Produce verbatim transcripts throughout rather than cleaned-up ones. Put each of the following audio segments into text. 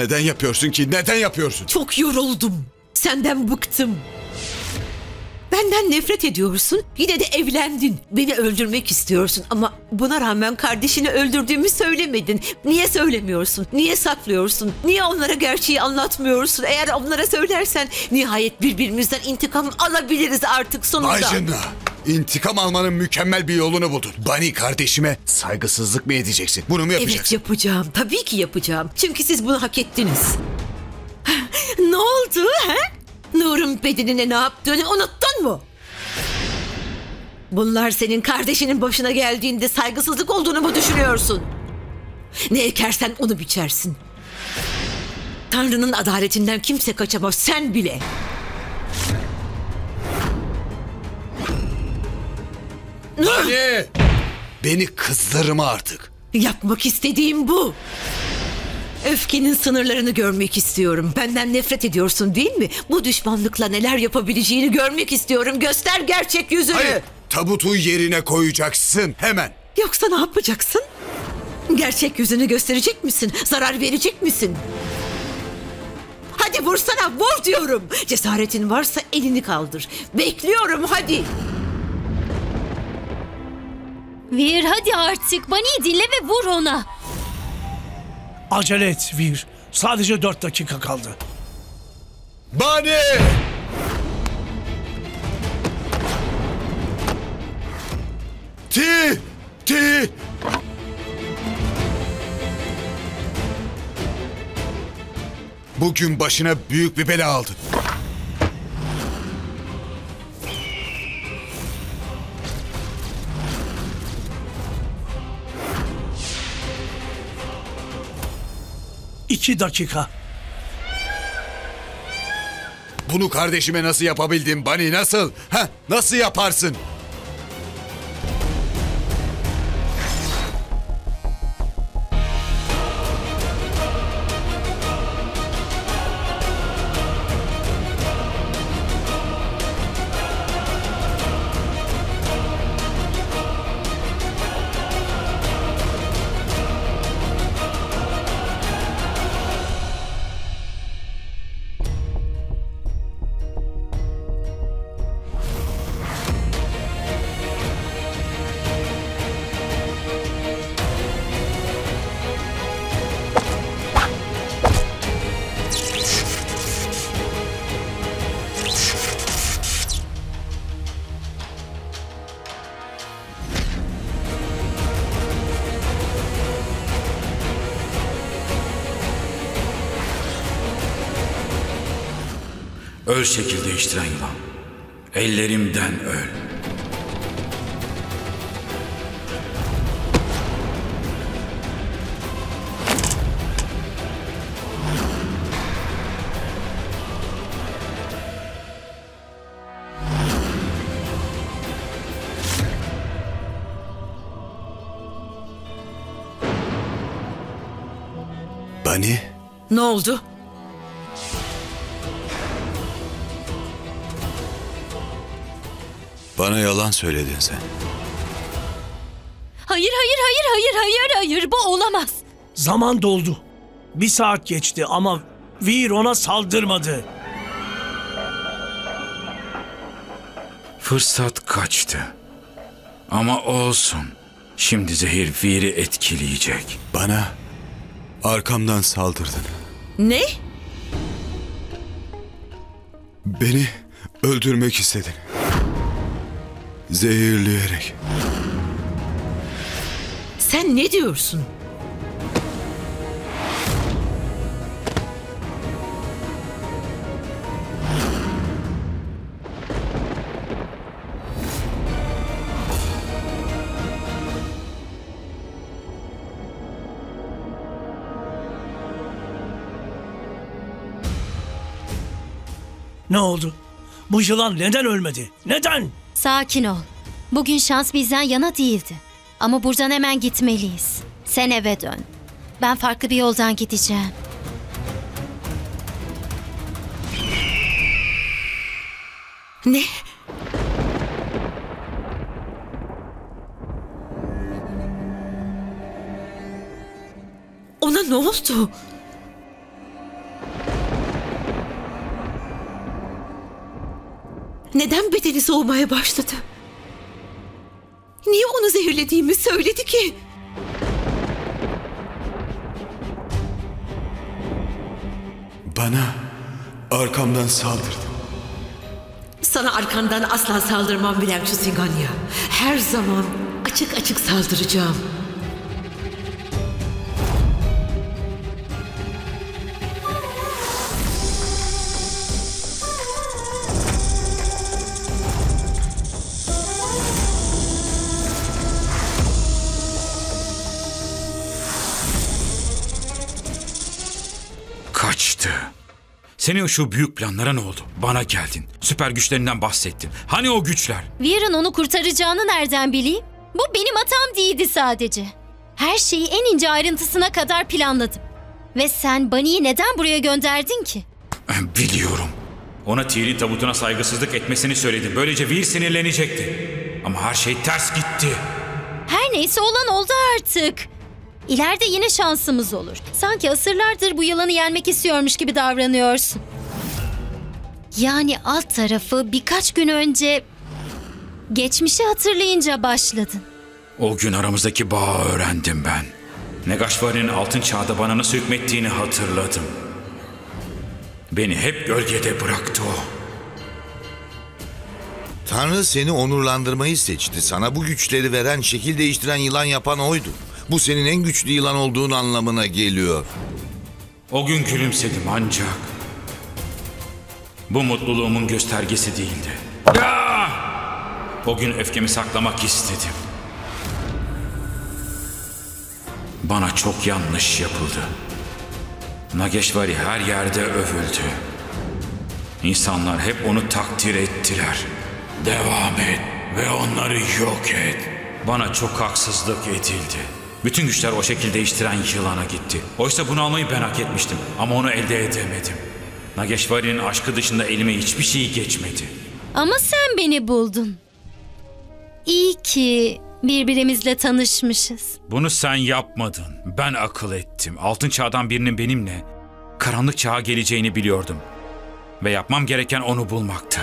neden yapıyorsun ki? Neden yapıyorsun? Çok yoruldum. Senden bıktım. Benden nefret ediyorsun. Yine de evlendin. Beni öldürmek istiyorsun ama buna rağmen kardeşini öldürdüğümü söylemedin. Niye söylemiyorsun? Niye saklıyorsun? Niye onlara gerçeği anlatmıyorsun? Eğer onlara söylersen nihayet birbirimizden intikam alabiliriz artık sonunda. Ayşenna, intikam almanın mükemmel bir yolunu buldun. Bani kardeşime saygısızlık mı edeceksin? Bunu mu yapacaksın? Evet, yapacağım. Tabii ki yapacağım. Çünkü siz bunu hak ettiniz. Ne oldu he? Nur'un bedenine ne yaptığını unuttun mu? Bunlar senin kardeşinin başına geldiğinde saygısızlık olduğunu mu düşünüyorsun? Ne ekersen onu biçersin. Tanrı'nın adaletinden kimse kaçamaz, sen bile. Bani! Beni kızdırma artık. Yapmak istediğim bu. Öfkenin sınırlarını görmek istiyorum. Benden nefret ediyorsun değil mi? Bu düşmanlıkla neler yapabileceğini görmek istiyorum. Göster gerçek yüzünü. Hayır, tabutu yerine koyacaksın hemen. Yoksa ne yapacaksın? Gerçek yüzünü gösterecek misin? Zarar verecek misin? Hadi vursana, vur diyorum. Cesaretin varsa elini kaldır. Bekliyorum, hadi. Veer, hadi artık. Bani'yi dinle ve vur ona. Acele et Veer. Sadece dört dakika kaldı. Bani! Ti! Ti! Bugün başına büyük bir bela aldın. İki dakika. Bunu kardeşime nasıl yapabildin Bani, nasıl? Ha, nasıl yaparsın? Öl şekil değiştiren yılan. Ellerimden öl. Bani? Ne oldu? Bana yalan söyledin sen. Hayır, hayır, hayır, hayır, hayır, hayır. Bu olamaz. Zaman doldu. Bir saat geçti ama Veer ona saldırmadı. Fırsat kaçtı. Ama olsun. Şimdi zehir Veer'i etkileyecek. Bana arkamdan saldırdın. Ne? Beni öldürmek istedin. Zehirleyerek. Sen ne diyorsun? Ne oldu? Bu yılan neden ölmedi? Neden? Sakin ol. Bugün şans bizden yana değildi. Ama buradan hemen gitmeliyiz. Sen eve dön. Ben farklı bir yoldan gideceğim. Ne? Ona ne oldu? neden bedeni soğumaya başladı? Niye onu zehirlediğimi söyledi ki? Bana arkamdan saldırdı. Sana arkandan asla saldırmam Vilancı Singanya. Her zaman açık açık saldıracağım. Kaçtı. Senin şu büyük planlara ne oldu? Bana geldin. Süper güçlerinden bahsettin. Hani o güçler? Veer'ın onu kurtaracağını nereden bileyim? Bu benim hatam değildi sadece. Her şeyi en ince ayrıntısına kadar planladım. Ve sen Bunny'i neden buraya gönderdin ki? Biliyorum. Ona Tyr'in tabutuna saygısızlık etmesini söyledim. Böylece Veer sinirlenecekti. Ama her şey ters gitti. Her neyse olan oldu artık. İleride yine şansımız olur. Sanki asırlardır bu yılanı yenmek istiyormuş gibi davranıyorsun. Yani alt tarafı birkaç gün önce geçmişi hatırlayınca başladın. O gün aramızdaki bağı öğrendim ben. Negashwari'nin altın çağda bana nasıl hükmettiğini hatırladım. Beni hep gölgede bıraktı o. Tanrı seni onurlandırmayı seçti. Sana bu güçleri veren, şekil değiştiren yılan yapan oydu. Bu senin en güçlü yılan olduğun anlamına geliyor. O gün gülümsedim ancak bu mutluluğumun göstergesi değildi. Ya! O gün öfkemi saklamak istedim. Bana çok yanlış yapıldı. Nageshwari her yerde övüldü. İnsanlar hep onu takdir ettiler. Devam et ve onları yok et. Bana çok haksızlık edildi. Bütün güçler o şekil değiştiren yılana gitti. Oysa bunu almayı ben hak etmiştim ama onu elde edemedim. Nageshwari'nin aşkı dışında elime hiçbir şey geçmedi. Ama sen beni buldun. İyi ki birbirimizle tanışmışız. Bunu sen yapmadın. Ben akıl ettim. Altın çağdan birinin benimle karanlık çağa geleceğini biliyordum. Ve yapmam gereken onu bulmaktı.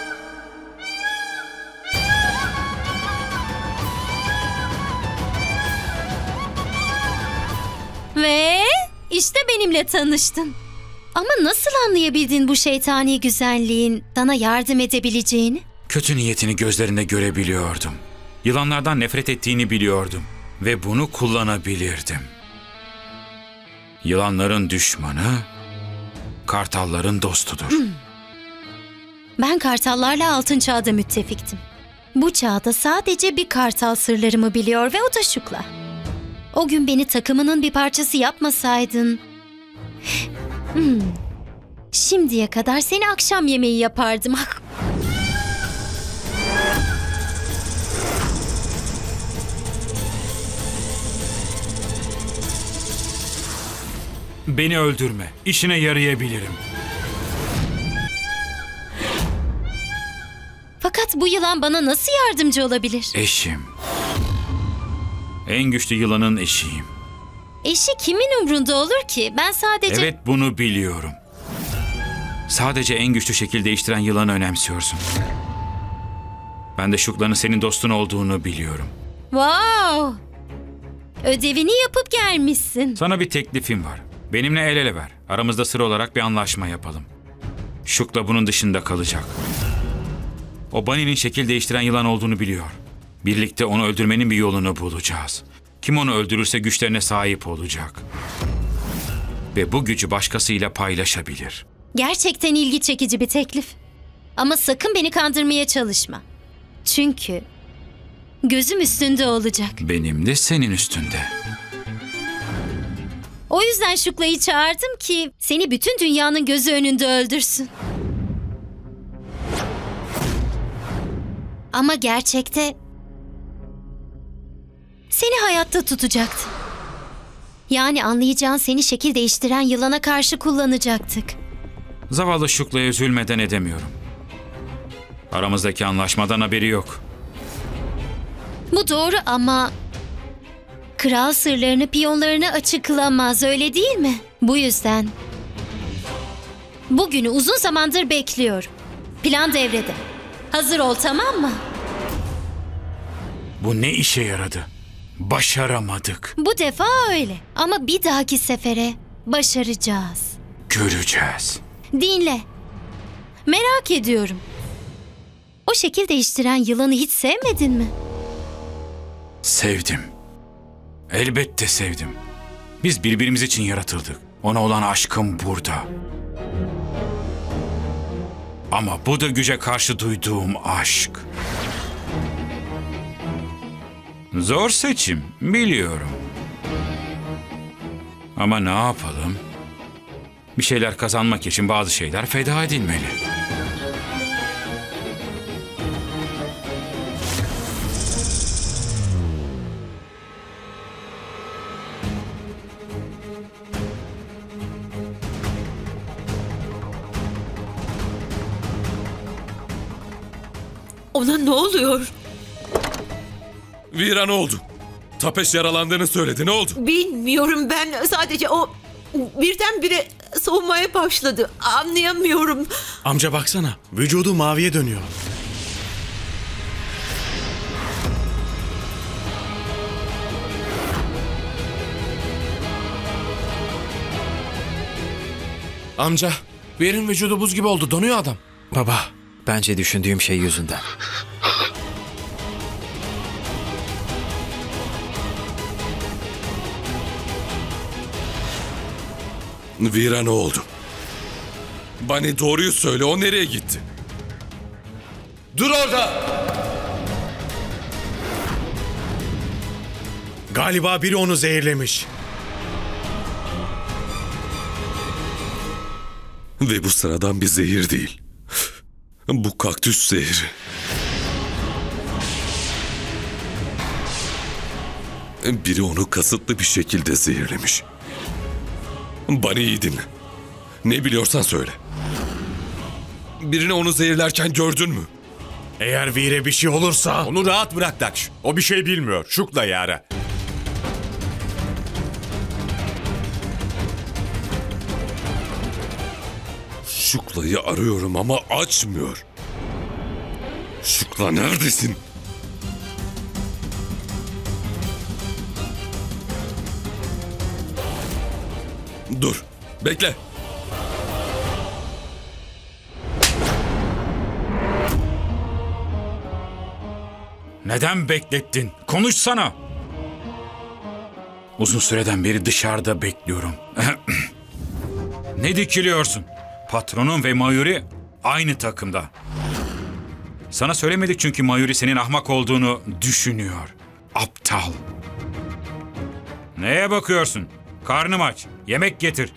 Ve işte benimle tanıştın. Ama nasıl anlayabildin bu şeytani güzelliğin sana yardım edebileceğini? Kötü niyetini gözlerinde görebiliyordum. Yılanlardan nefret ettiğini biliyordum. Ve bunu kullanabilirdim. Yılanların düşmanı, kartalların dostudur. Hmm. Ben kartallarla altın çağda müttefiktim. Bu çağda sadece bir kartal sırlarımı biliyor ve o da Shukla. O gün beni takımının bir parçası yapmasaydın... Hmm. Şimdiye kadar seni akşam yemeği yapardım. Beni öldürme. İşine yarayabilirim. Fakat bu yılan bana nasıl yardımcı olabilir? Eşim. En güçlü yılanın eşiyim. Eşi kimin umrunda olur ki? Ben sadece... Evet, bunu biliyorum. Sadece en güçlü şekil değiştiren yılanı önemsiyorsun. Ben de Shukla'nın senin dostun olduğunu biliyorum. Wow! Ödevini yapıp gelmişsin. Sana bir teklifim var. Benimle el ele ver. Aramızda sır olarak bir anlaşma yapalım. Shukla bunun dışında kalacak. O Bunny'nin şekil değiştiren yılan olduğunu biliyor. Birlikte onu öldürmenin bir yolunu bulacağız. Kim onu öldürürse güçlerine sahip olacak. Ve bu gücü başkasıyla paylaşabilir. Gerçekten ilgi çekici bir teklif. Ama sakın beni kandırmaya çalışma. Çünkü gözüm üstünde olacak. Benim de senin üstünde. O yüzden Shukla'yı çağırdım ki seni bütün dünyanın gözü önünde öldürsün. Ama gerçekte seni hayatta tutacaktı. Yani anlayacağın seni şekil değiştiren yılana karşı kullanacaktık. Zavallı Shukla'ya üzülmeden edemiyorum. Aramızdaki anlaşmadan haberi yok. Bu doğru ama kral sırlarını piyonlarına açıklamaz, öyle değil mi? Bu yüzden bugünü uzun zamandır bekliyorum. Plan devrede. Hazır ol, tamam mı? Bu ne işe yaradı? Başaramadık. Bu defa öyle. Ama bir dahaki sefere başaracağız. Göreceğiz. Dinle. Merak ediyorum. O şekil değiştiren yılanı hiç sevmedin mi? Sevdim. Elbette sevdim. Biz birbirimiz için yaratıldık. Ona olan aşkım burada. Ama bu da güce karşı duyduğum aşk. Zor seçim, biliyorum. Ama ne yapalım? Bir şeyler kazanmak için bazı şeyler feda edilmeli. Ona ne oluyor? Vira ne oldu? Tapeş yaralandığını söyledi. Ne oldu? Bilmiyorum, ben sadece o birdenbire soğumaya başladı. Anlayamıyorum. Amca baksana, vücudu maviye dönüyor. Amca, Veer'in vücudu buz gibi oldu. Donuyor adam. Baba, bence düşündüğüm şey yüzünden. Vira ne oldu? Bani doğruyu söyle. O nereye gitti? Dur orada! Galiba biri onu zehirlemiş. Ve bu sıradan bir zehir değil. Bu kaktüs zehri. Biri onu kasıtlı bir şekilde zehirlemiş. Bani iyi dinle. Ne biliyorsan söyle. Birini onu zehirlerken gördün mü? Eğer Veer'e bir şey olursa... Onu rahat bırak Daksh. O bir şey bilmiyor. Şukla ara. Şukla'yı arıyorum ama açmıyor. Şukla neredesin? Dur, bekle. Neden beklettin? Konuşsana. Uzun süreden beri dışarıda bekliyorum. Ne dikiliyorsun? Patronun ve Mayuri aynı takımda. Sana söylemedik çünkü Mayuri senin ahmak olduğunu düşünüyor. Aptal. Neye bakıyorsun? Karnım aç. Yemek getir.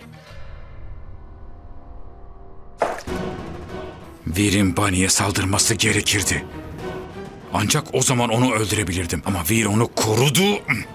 Veer'in Bani'ye saldırması gerekirdi. Ancak o zaman onu öldürebilirdim. Ama Veer onu korudu.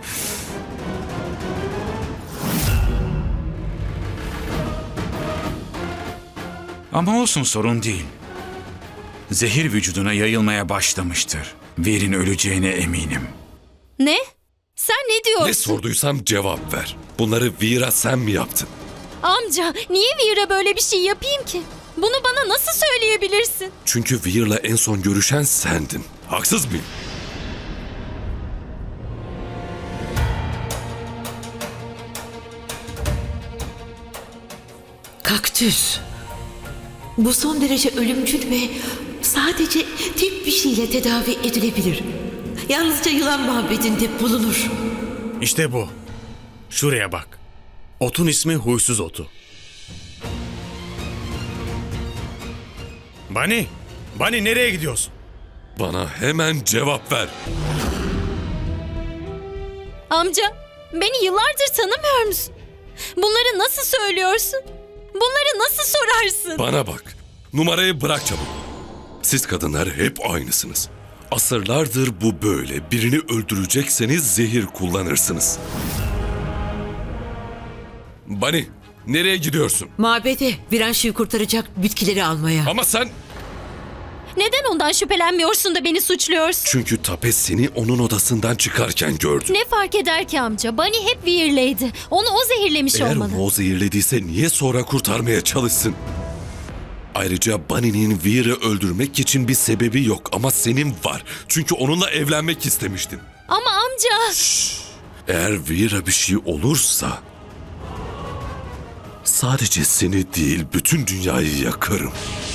Ama olsun, sorun değil. Zehir vücuduna yayılmaya başlamıştır. Veer'in öleceğine eminim. Ne? Sen ne diyorsun? Ne sorduysam cevap ver. Bunları Vira sen mi yaptın? Amca, niye Veer'e böyle bir şey yapayım ki? Bunu bana nasıl söyleyebilirsin? Çünkü Veer'la en son görüşen sendin. Haksız mıyım? Kaktüs. Bu son derece ölümcül ve sadece tek bir şeyle tedavi edilebilir. Yalnızca yılan mabedinde bulunur. İşte bu. Şuraya bak. Otun ismi huysuz otu. Bani, Bani nereye gidiyorsun? Bana hemen cevap ver. Amca, beni yıllardır tanımıyor musun? Bunları nasıl söylüyorsun? Bunları nasıl sorarsın? Bana bak. Numarayı bırak çabuk. Siz kadınlar hep aynısınız. Asırlardır bu böyle. Birini öldürecekseniz zehir kullanırsınız. Bani, nereye gidiyorsun? Mabede Viranşi'yi kurtaracak bitkileri almaya. Ama sen... Neden ondan şüphelenmiyorsun da beni suçluyorsun? Çünkü Tapes seni onun odasından çıkarken gördü. Ne fark eder ki amca? Bani hep Veer'leydi. Onu o zehirlemiş Eğer olmalı. onu o zehirlediyse niye sonra kurtarmaya çalışsın? Ayrıca Bunny'nin Veer'ı öldürmek için bir sebebi yok ama senin var. Çünkü onunla evlenmek istemiştin. Ama amca... Eğer Veer'a bir şey olursa... sadece seni değil bütün dünyayı yakarım.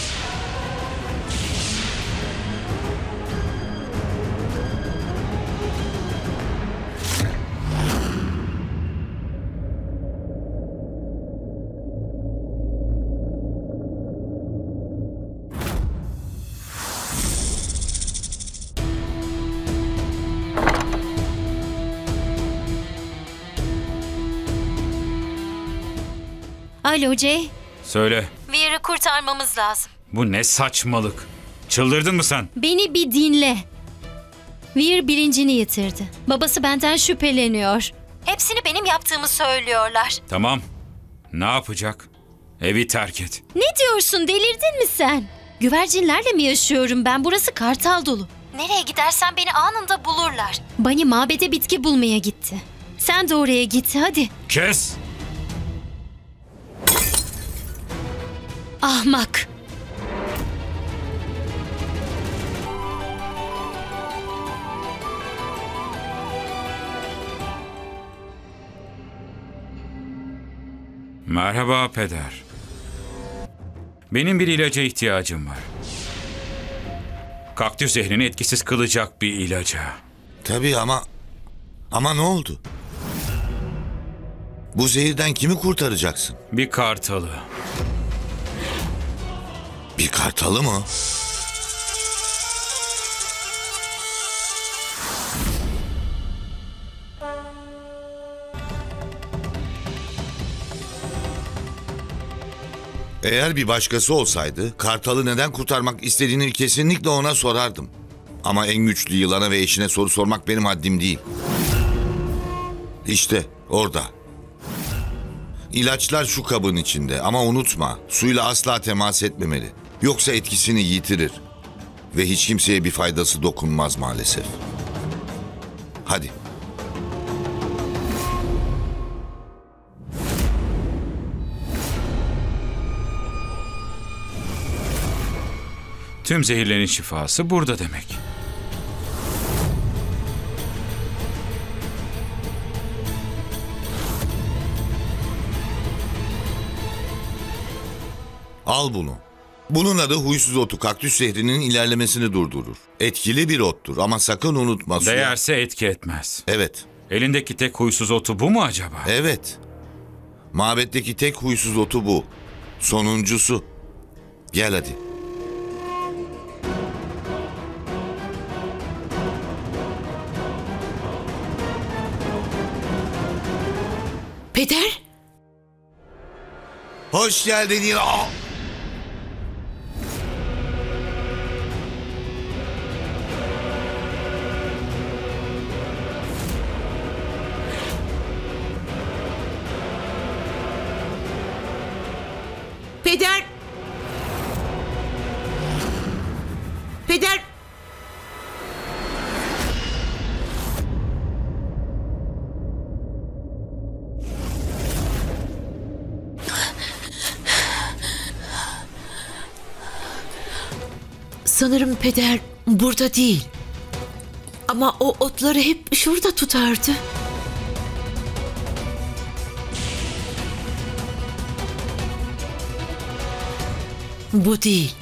Alo Jay. Söyle. Veer'ı kurtarmamız lazım. Bu ne saçmalık? Çıldırdın mı sen? Beni bir dinle. Veer bilincini yitirdi. Babası benden şüpheleniyor. Hepsini benim yaptığımı söylüyorlar. Tamam. Ne yapacak? Evi terk et. Ne diyorsun, delirdin mi sen? Güvercinlerle mi yaşıyorum ben? Burası kartal dolu. Nereye gidersen beni anında bulurlar. Bunny mabede bitki bulmaya gitti. Sen de oraya git hadi. Kes! Ahmak. Merhaba peder. Benim bir ilaca ihtiyacım var. Kaktüs zehrini etkisiz kılacak bir ilaca. Tabii ama... Ama ne oldu? Bu zehirden kimi kurtaracaksın? Bir kartalı. Bir kartalı mı? Eğer bir başkası olsaydı kartalı neden kurtarmak istediğini kesinlikle ona sorardım. Ama en güçlü yılana ve eşine soru sormak benim haddim değil. İşte orada. İlaçlar şu kabın içinde ama unutma, suyla asla temas etmemeli. Yoksa etkisini yitirir. Ve hiç kimseye bir faydası dokunmaz maalesef. Hadi. Tüm zehirlerin şifası burada demek. Al bunu. Bunun adı huysuz otu, kaktüs zehrinin ilerlemesini durdurur. Etkili bir ottur ama sakın unutma. Suya... Değerse etki etmez. Evet. Elindeki tek huysuz otu bu mu acaba? Evet. Mabetteki tek huysuz otu bu. Sonuncusu. Gel hadi. Peder? Hoş geldin yine. Aa! Peder! Peder! Sanırım peder burada değil. Ama o otları hep şurada tutardı. Bu değil.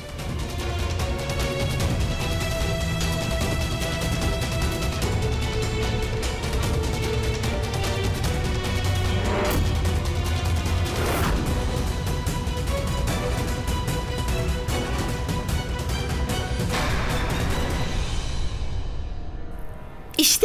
İşte.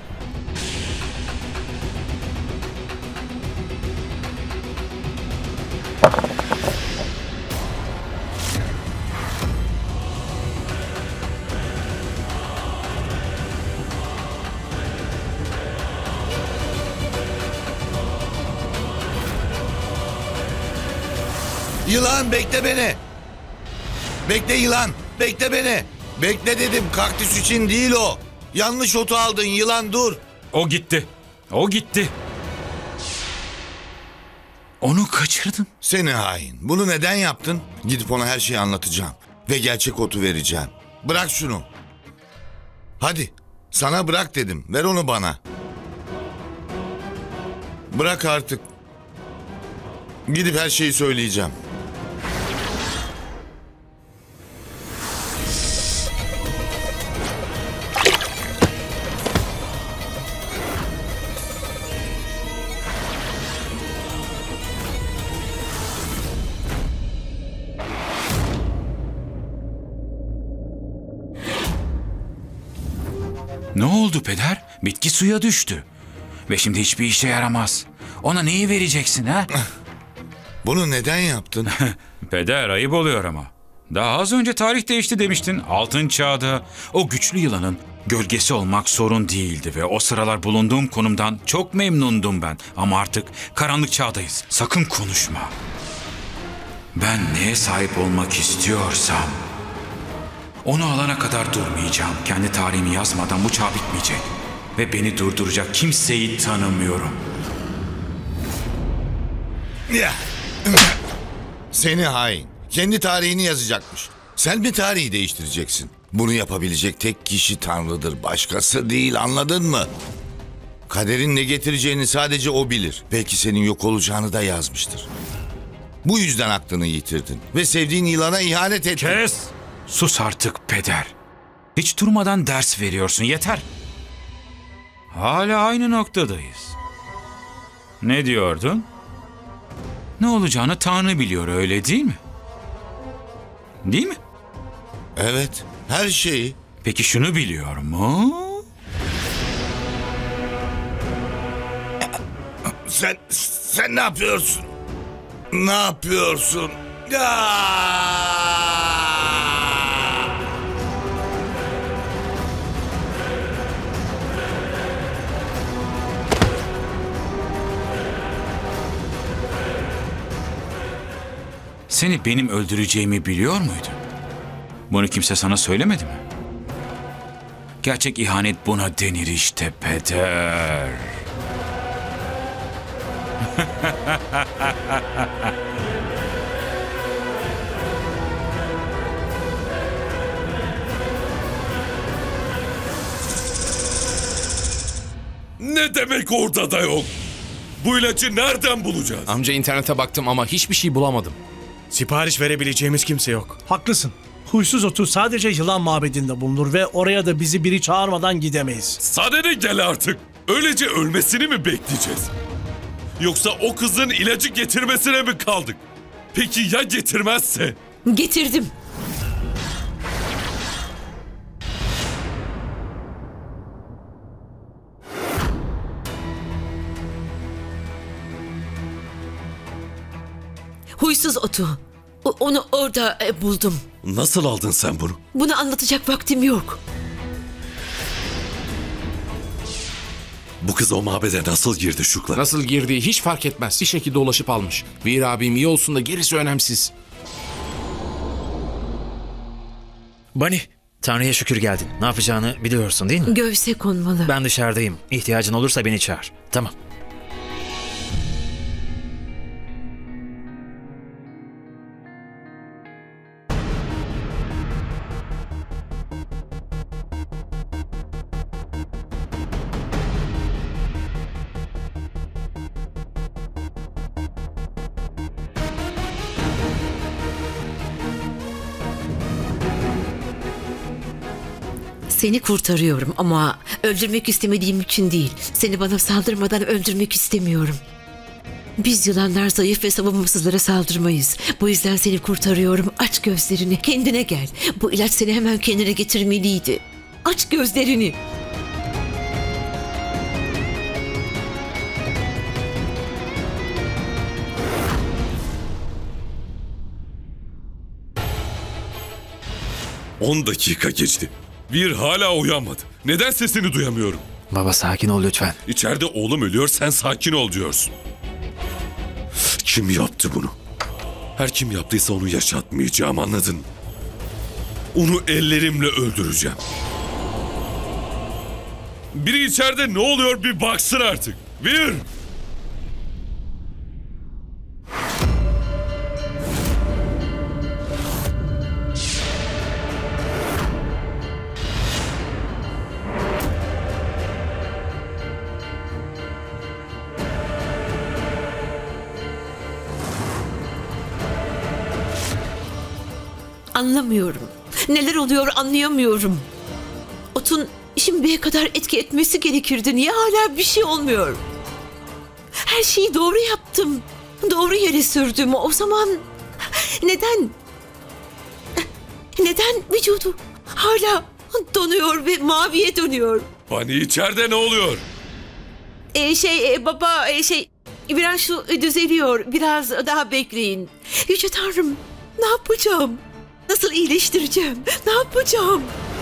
Yılan bekle beni. Bekle yılan. Bekle beni. Bekle dedim. Kaktüs için değil o. Yanlış otu aldın yılan, dur. O gitti. O gitti. Onu kaçırdın. Seni hain. Bunu neden yaptın? Gidip ona her şeyi anlatacağım. Ve gerçek otu vereceğim. Bırak şunu. Hadi. Sana bırak dedim. Ver onu bana. Bırak artık. Gidip her şeyi söyleyeceğim. Ne oldu peder? Bitki suya düştü. Ve şimdi hiçbir işe yaramaz. Ona neyi vereceksin ha? Bunu neden yaptın? Peder, ayıp oluyor ama. Daha az önce tarih değişti demiştin. Altın çağda o güçlü yılanın gölgesi olmak sorun değildi ve o sıralar bulunduğum konumdan çok memnundum ben. Ama artık karanlık çağdayız. Sakın konuşma. Ben neye sahip olmak istiyorsam onu alana kadar durmayacağım. Kendi tarihimi yazmadan bu çağ bitmeyecek. Ve beni durduracak kimseyi tanımıyorum. Ya. Seni hain. Kendi tarihini yazacakmış. Sen mi tarihi değiştireceksin? Bunu yapabilecek tek kişi Tanrı'dır. Başkası değil, anladın mı? Kaderin ne getireceğini sadece o bilir. Belki senin yok olacağını da yazmıştır. Bu yüzden aklını yitirdin. Ve sevdiğin yılana ihanet ettin. Kes! Sus artık peder. Hiç durmadan ders veriyorsun, yeter. Hala aynı noktadayız. Ne diyordun? Ne olacağını Tanrı biliyor, öyle değil mi? Değil mi? Evet, her şeyi. Peki şunu biliyor mu? Sen, sen ne yapıyorsun? Ne yapıyorsun? Aa! Seni benim öldüreceğimi biliyor muydun? Bunu kimse sana söylemedi mi? Gerçek ihanet buna denir işte peder. Ne demek orada da yok? Bu ilacı nereden bulacağız? Amca internete baktım ama hiçbir şey bulamadım. Sipariş verebileceğimiz kimse yok. Haklısın. Huysuz otu sadece yılan mabedinde bulunur ve oraya da bizi biri çağırmadan gidemeyiz. Sadede gel artık. Öylece ölmesini mi bekleyeceğiz? Yoksa o kızın ilacı getirmesine mi kaldık? Peki ya getirmezse? Getirdim. Huysuz otu. O- Onu orada e, buldum. Nasıl aldın sen bunu? Bunu anlatacak vaktim yok. Bu kız o mabede nasıl girdi Şukla? Nasıl girdiği hiç fark etmez. Bir şekilde ulaşıp almış. Vir abim iyi olsun da gerisi önemsiz. Bani, Tanrı'ya şükür geldin. Ne yapacağını biliyorsun değil mi? Göğse konmalı. Ben dışarıdayım. İhtiyacın olursa beni çağır. Tamam. Seni kurtarıyorum ama öldürmek istemediğim için değil. Seni bana saldırmadan öldürmek istemiyorum. Biz yılanlar zayıf ve savunmasızlara saldırmayız. Bu yüzden seni kurtarıyorum. Aç gözlerini, kendine gel. Bu ilaç seni hemen kendine getirmeliydi. Aç gözlerini. On dakika geçti. Bir hala uyanmadı. Neden sesini duyamıyorum? Baba sakin ol lütfen. İçeride oğlum ölüyor, sen sakin ol diyorsun. Kim yaptı bunu? Her kim yaptıysa onu yaşatmayacağım, anladın? Onu ellerimle öldüreceğim. Biri içeride ne oluyor bir baksın artık. Bir! Anlamıyorum. Neler oluyor anlayamıyorum. Otun şimdiye kadar etki etmesi gerekirdi. Niye hala bir şey olmuyor? Her şeyi doğru yaptım. Doğru yere sürdüm. O zaman neden? Neden vücudu hala donuyor ve maviye dönüyor? Bani içeride ne oluyor? Ee, şey e, baba e, şey biraz şu e, düzeliyor. Biraz daha bekleyin. Yüce Tanrım, ne yapacağım? Nasıl iyileştireceğim? Ne yapacağım?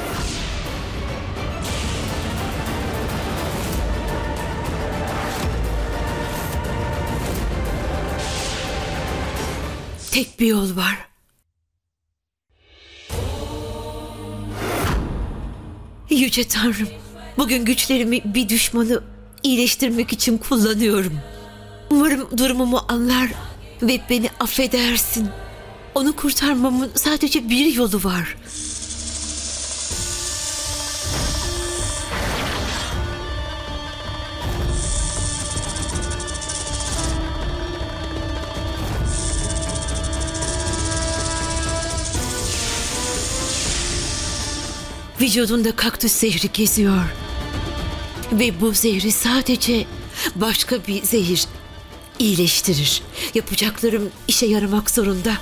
Tek bir yol var. Yüce Tanrım, bugün güçlerimi bir düşmanı iyileştirmek için kullanıyorum. Umarım durumumu anlar ve beni affedersin. Onu kurtarmamın sadece bir yolu var. Vücudunda kaktüs zehri geziyor. Ve bu zehri sadece başka bir zehir iyileştirir. Yapacaklarım işe yaramak zorunda.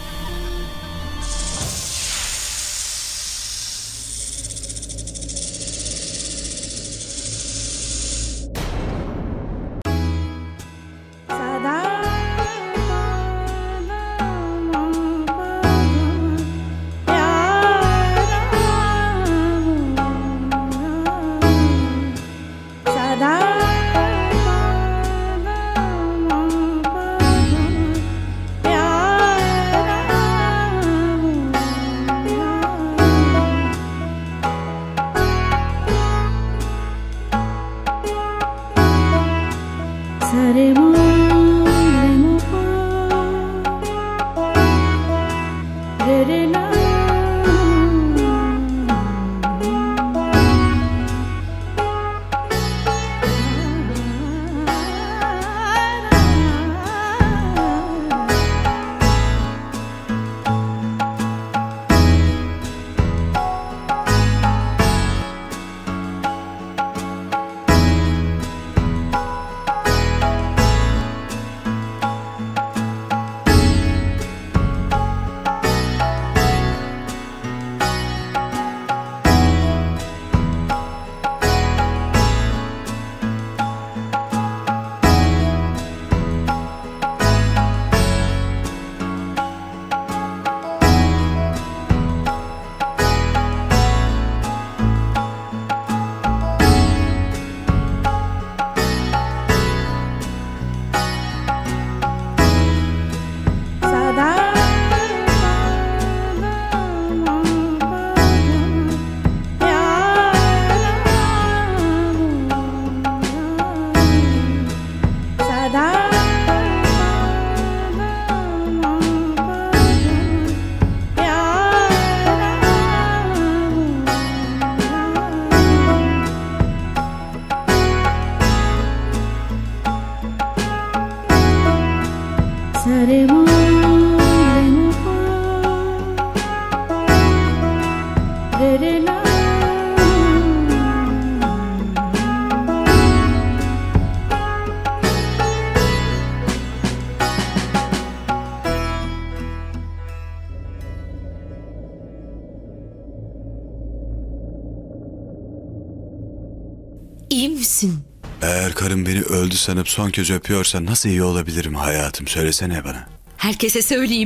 İyi misin? Eğer karım beni öldü sanıp son kez öpüyorsa nasıl iyi olabilirim hayatım? Söylesene bana. Herkese söyleyeyim.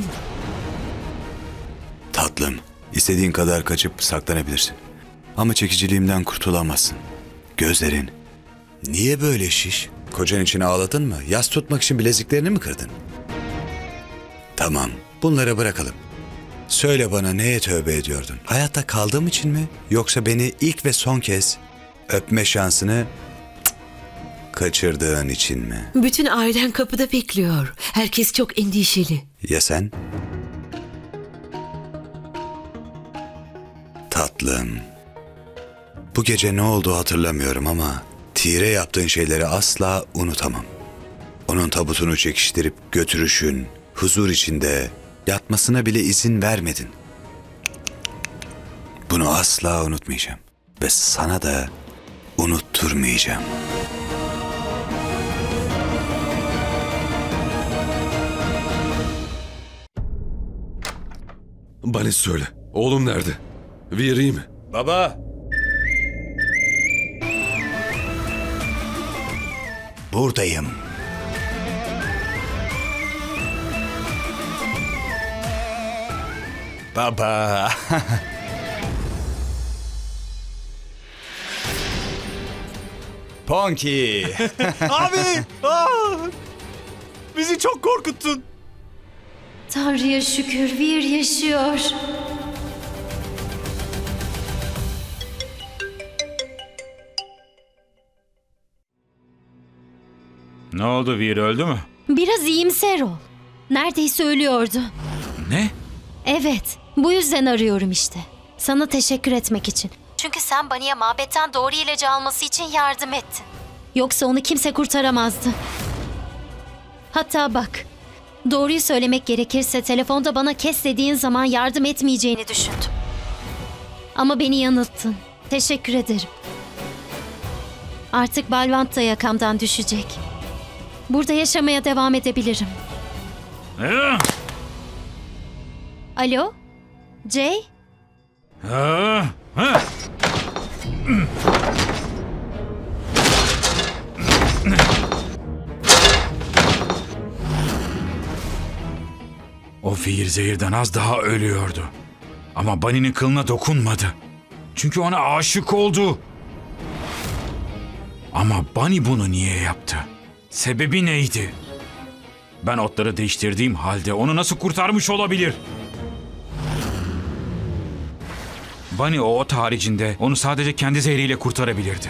Tatlım, istediğin kadar kaçıp saklanabilirsin. Ama çekiciliğimden kurtulamazsın. Gözlerin. Niye böyle şiş? Kocan için ağladın mı? Yas tutmak için bileziklerini mi kırdın? Tamam, bunları bırakalım. Söyle bana, neye tövbe ediyordun? Hayatta kaldığım için mi? Yoksa beni ilk ve son kez öpme şansını cık, kaçırdığın için mi? Bütün ailen kapıda bekliyor. Herkes çok endişeli. Ya sen? Tatlım. Bu gece ne oldu hatırlamıyorum ama Tire yaptığın şeyleri asla unutamam. Onun tabutunu çekiştirip götürüşün, huzur içinde yatmasına bile izin vermedin. Bunu asla unutmayacağım. Ve sana da unutturmayacağım. Bana söyle. Oğlum nerede? Veer iyi mi? Baba! Buradayım. Baba! Ponki! Abi! Aa! Bizi çok korkuttun. Tanrı'ya şükür Veer yaşıyor. Ne oldu, Veer öldü mü? Biraz iyimser ol. Neredeyse ölüyordu. Ne? Evet, bu yüzden arıyorum işte. Sana teşekkür etmek için. Çünkü sen Bunny'e mabetten doğru ilacı alması için yardım ettin. Yoksa onu kimse kurtaramazdı. Hatta bak, doğruyu söylemek gerekirse telefonda bana kes dediğin zaman yardım etmeyeceğini düşündüm. Ama beni yanılttın. Teşekkür ederim. Artık Balvant da yakamdan düşecek. Burada yaşamaya devam edebilirim. Ee? Alo? Jay? Ha? Ha? O Veer zehirden az daha ölüyordu. Ama Bunny'nin kılına dokunmadı. Çünkü ona aşık oldu. Ama Bunny bunu niye yaptı? Sebebi neydi? Ben otları değiştirdiğim halde onu nasıl kurtarmış olabilir? Bunny o ot haricinde onu sadece kendi zehriyle kurtarabilirdi.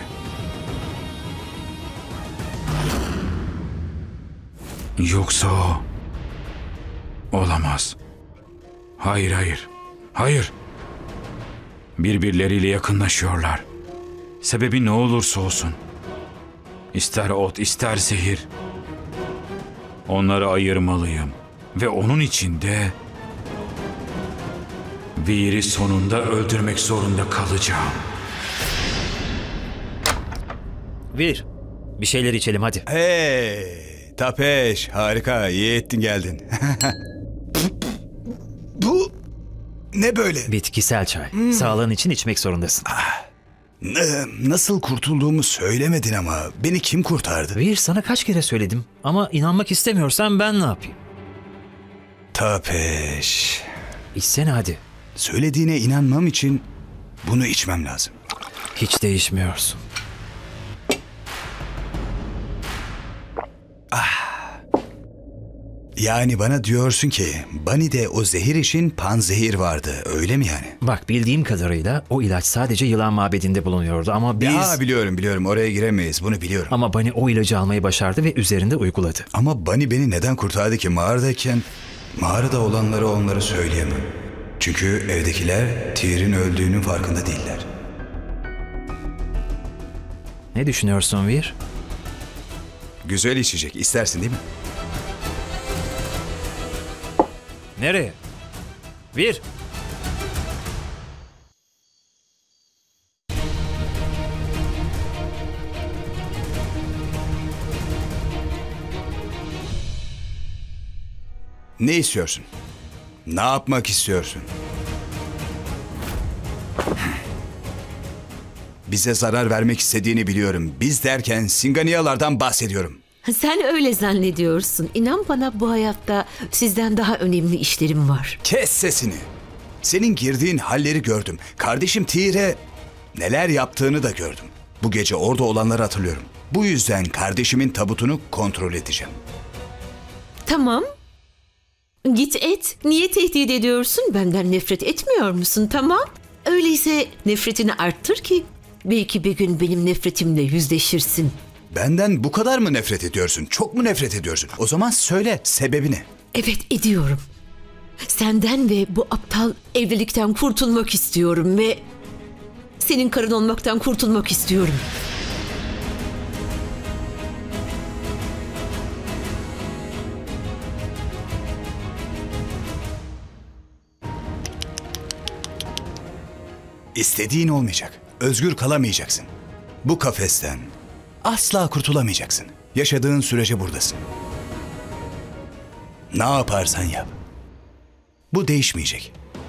Yoksa o... Olamaz. Hayır, hayır. Hayır. Birbirleriyle yakınlaşıyorlar. Sebebi ne olursa olsun. İster ot, ister zehir. Onları ayırmalıyım. Ve onun için de... Veer'i sonunda öldürmek zorunda kalacağım. Veer, bir şeyler içelim hadi. Hey! Tapeş, harika, iyi ettin geldin. Bu ne böyle? Bitkisel çay. Hmm. Sağlığın için içmek zorundasın. Ah, nasıl kurtulduğumu söylemedin ama beni kim kurtardı? Veer, sana kaç kere söyledim ama inanmak istemiyorsan ben ne yapayım? Tapeş. İçsene hadi. Söylediğine inanmam için bunu içmem lazım. Hiç değişmiyorsun. Ah. Yani bana diyorsun ki Bunny'de o zehir için panzehir vardı, öyle mi yani? Bak, bildiğim kadarıyla o ilaç sadece yılan mabedinde bulunuyordu ama biz... Ya biliyorum biliyorum, oraya giremeyiz, bunu biliyorum. Ama Bunny o ilacı almayı başardı ve üzerinde uyguladı. Ama Bunny beni neden kurtardı ki mağaradayken? Mağarada olanları onlara söyleyemem. Çünkü evdekiler Tyr'in öldüğünün farkında değiller. Ne düşünüyorsun Veer? Güzel içecek, istersin değil mi? Nereye? Veer! Ne istiyorsun? Ne yapmak istiyorsun? Bize zarar vermek istediğini biliyorum. Biz derken Singaniyalardan bahsediyorum. Sen öyle zannediyorsun. İnan bana, bu hayatta sizden daha önemli işlerim var. Kes sesini. Senin girdiğin halleri gördüm. Kardeşim Tyr'e neler yaptığını da gördüm. Bu gece orada olanları hatırlıyorum. Bu yüzden kardeşimin tabutunu kontrol edeceğim. Tamam. Git et. Niye tehdit ediyorsun? Benden nefret etmiyor musun? Tamam. Öyleyse nefretini arttır ki belki bir gün benim nefretimle yüzleşirsin. Benden bu kadar mı nefret ediyorsun? Çok mu nefret ediyorsun? O zaman söyle sebebini. Evet, ediyorum. Senden ve bu aptal evlilikten kurtulmak istiyorum ve senin karın olmaktan kurtulmak istiyorum. İstediğin olmayacak. Özgür kalamayacaksın. Bu kafesten asla kurtulamayacaksın. Yaşadığın sürece buradasın. Ne yaparsan yap. Bu değişmeyecek.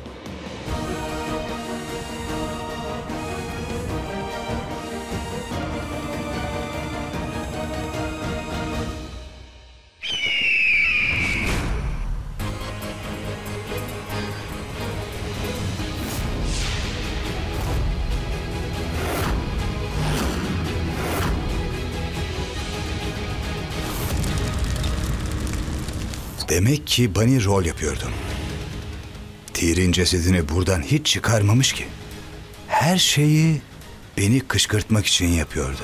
Demek ki Bunny rol yapıyordu. Tyr'in cesedini buradan hiç çıkarmamış ki. Her şeyi beni kışkırtmak için yapıyordu.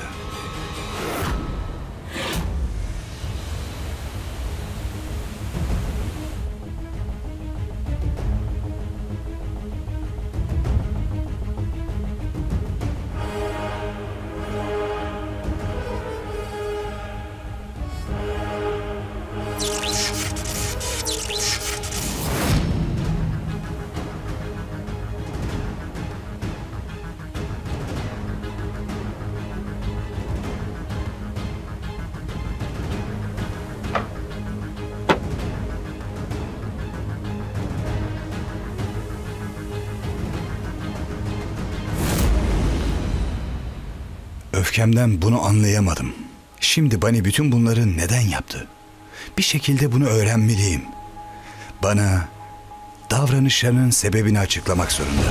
Öfkemden bunu anlayamadım. Şimdi Bunny bütün bunları neden yaptı? Bir şekilde bunu öğrenmeliyim. Bana davranışlarının sebebini açıklamak zorunda.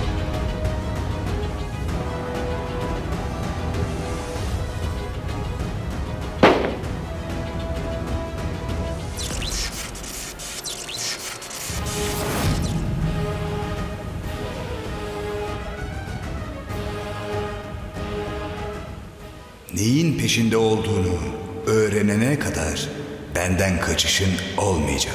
Neyin peşinde olduğunu öğrenene kadar benden kaçışın olmayacak.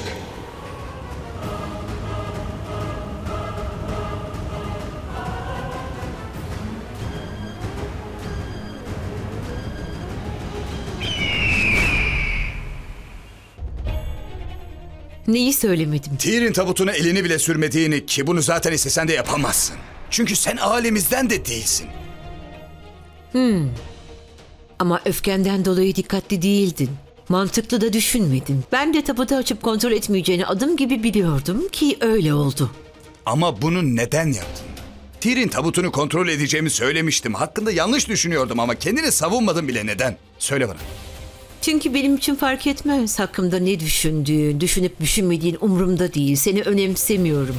Neyi söylemedim? Tyr'in tabutuna elini bile sürmediğini, ki bunu zaten istesen de yapamazsın. Çünkü sen ailemizden de değilsin. Hmm. Ama öfkenden dolayı dikkatli değildin. Mantıklı da düşünmedin. Ben de tabutu açıp kontrol etmeyeceğini adım gibi biliyordum ki öyle oldu. Ama bunu neden yaptın? Tyr'in tabutunu kontrol edeceğimi söylemiştim. Hakkında yanlış düşünüyordum ama kendini savunmadın bile. Neden? Söyle bana. Çünkü benim için fark etmez. Hakkımda ne düşündüğün, düşünüp düşünmediğin umurumda değil. Seni önemsemiyorum.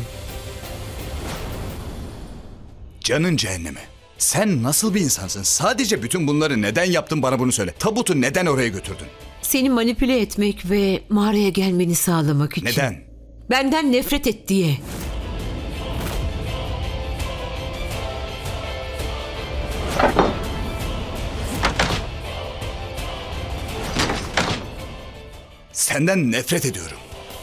Canın cehenneme. Sen nasıl bir insansın? Sadece bütün bunları neden yaptın, bana bunu söyle. Tabutu neden oraya götürdün? Seni manipüle etmek ve mağaraya gelmeni sağlamak için. Neden? Benden nefret et diye. Senden nefret ediyorum.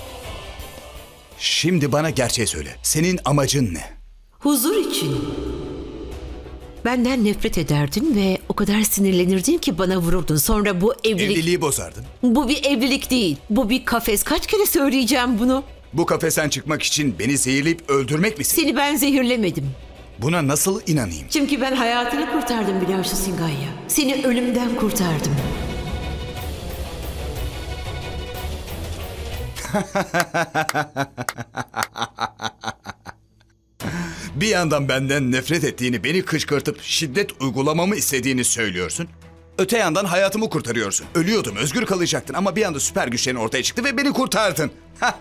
Şimdi bana gerçeği söyle. Senin amacın ne? Huzur için. Benden nefret ederdin ve o kadar sinirlenirdin ki bana vururdun. Sonra bu evlilik... Evliliği bozardın. Bu bir evlilik değil. Bu bir kafes. Kaç kere söyleyeceğim bunu? Bu kafesten çıkmak için beni zehirleyip öldürmek misin? Seni ben zehirlemedim. Buna nasıl inanayım? Çünkü ben hayatını kurtardım Bilaşu Singaya. Seni ölümden kurtardım. Bir yandan benden nefret ettiğini, beni kışkırtıp şiddet uygulamamı istediğini söylüyorsun. Öte yandan hayatımı kurtarıyorsun. Ölüyordum, özgür kalacaktın ama bir anda süper güçlerin ortaya çıktı ve beni kurtardın.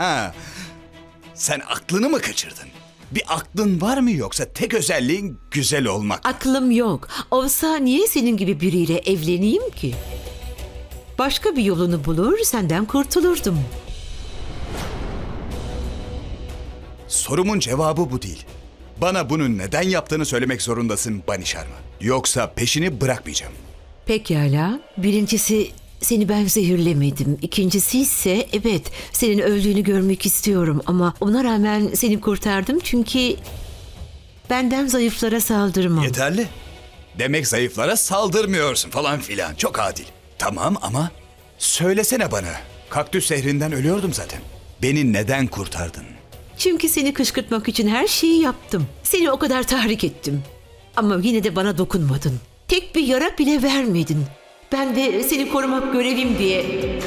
Sen aklını mı kaçırdın? Bir aklın var mı yoksa tek özelliğin güzel olmak? Aklım yok. Olsa niye senin gibi biriyle evleneyim ki? Başka bir yolunu bulur, senden kurtulurdum. Sorumun cevabı bu değil. Bana bunu neden yaptığını söylemek zorundasın Bunny Sharma. Yoksa peşini bırakmayacağım. Pekala. Birincisi, seni ben zehirlemedim. İkincisi ise evet, senin öldüğünü görmek istiyorum ama ona rağmen seni kurtardım çünkü benden zayıflara saldırmam. Yeterli. Demek zayıflara saldırmıyorsun falan filan. Çok adil. Tamam ama söylesene bana. Kaktüs zehrinden ölüyordum zaten. Beni neden kurtardın? Çünkü seni kışkırtmak için her şeyi yaptım. Seni o kadar tahrik ettim. Ama yine de bana dokunmadın. Tek bir yara bile vermedin. Ben de seni korumak görevim diye...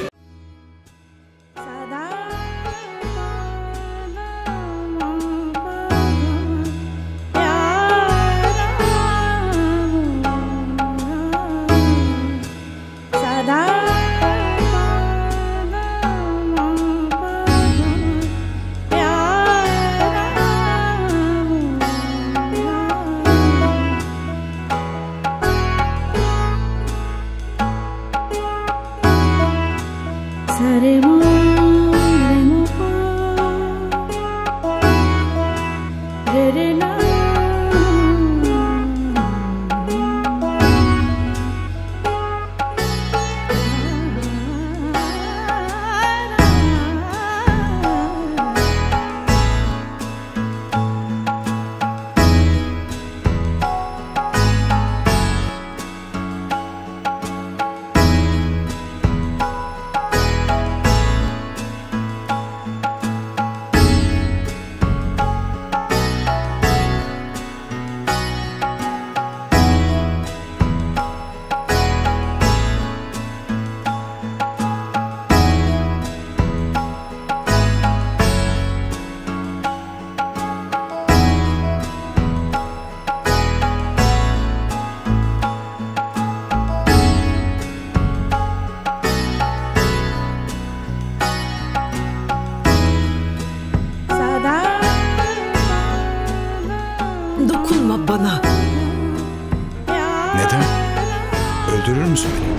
Dokunma bana. Neden? Öldürür müsün beni?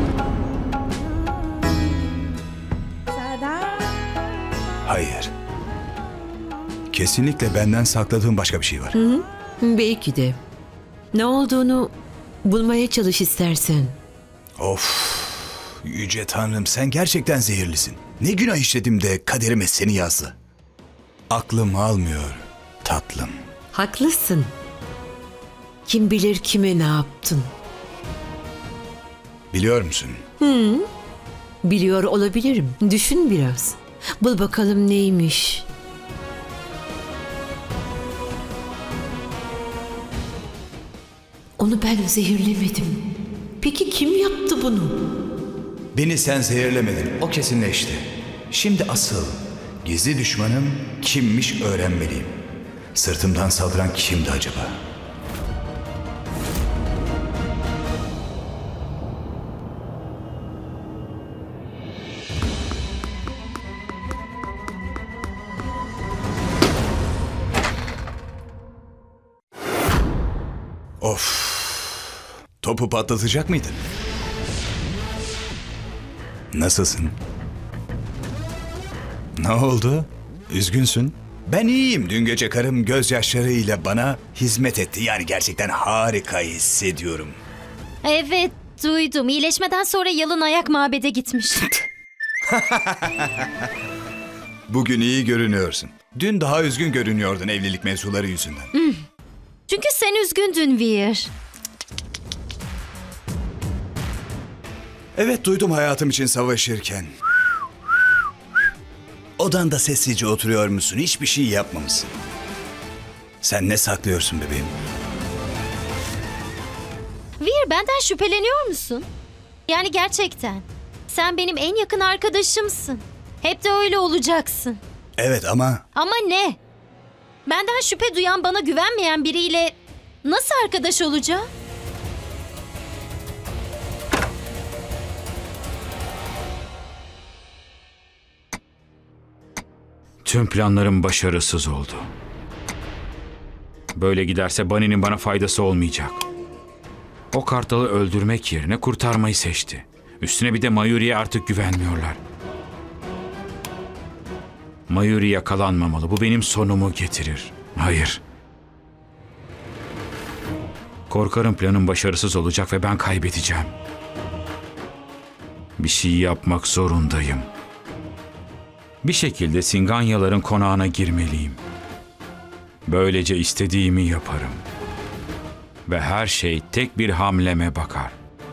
Hayır. Kesinlikle benden sakladığın başka bir şey var. Hı hı. Belki de. Ne olduğunu bulmaya çalış istersen. Of. Yüce Tanrım, sen gerçekten zehirlisin. Ne günah işledim de kaderime seni yazdı. Aklım almıyor tatlım. Haklısın. Kim bilir kime ne yaptın? Biliyor musun? Hı. Biliyor olabilirim. Düşün biraz. Bul bakalım neymiş. Onu ben zehirlemedim. Peki kim yaptı bunu? Beni sen zehirlemedin. O kesinleşti. Şimdi asıl gizli düşmanım kimmiş öğrenmeliyim. Sırtımdan saldıran kimdi acaba? Of. Topu patlatacak mıydın? Nasılsın? Ne oldu? Üzgünsün. Ben iyiyim. Dün gece karım gözyaşlarıyla bana hizmet etti. Yani gerçekten harika hissediyorum. Evet, duydum. İyileşmeden sonra yalın ayak mabede gitmiş. Bugün iyi görünüyorsun. Dün daha üzgün görünüyordun evlilik mevzuları yüzünden. Hmm. Çünkü sen üzgündün Veer. Evet, duydum hayatım için savaşırken. Odanda sessizce oturuyor musun? Hiçbir şey yapmamışsın. Sen ne saklıyorsun bebeğim? Veer, benden şüpheleniyor musun? Yani gerçekten. Sen benim en yakın arkadaşımsın. Hep de öyle olacaksın. Evet ama... Ama ne? Benden şüphe duyan, bana güvenmeyen biriyle nasıl arkadaş olacağım? Tüm planlarım başarısız oldu. Böyle giderse Bunny'nin bana faydası olmayacak. O kartalı öldürmek yerine kurtarmayı seçti. Üstüne bir de Mayuri'ye artık güvenmiyorlar. Mayuri yakalanmamalı. Bu benim sonumu getirir. Hayır. Korkarım planım başarısız olacak ve ben kaybedeceğim. Bir şey yapmak zorundayım. Bir şekilde Singanyaların konağına girmeliyim. Böylece istediğimi yaparım. Ve her şey tek bir hamleme bakar.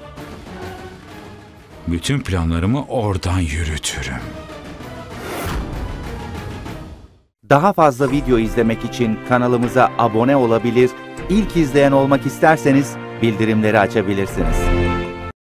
Bütün planlarımı oradan yürütürüm. Daha fazla video izlemek için kanalımıza abone olabilir, ilk izleyen olmak isterseniz bildirimleri açabilirsiniz.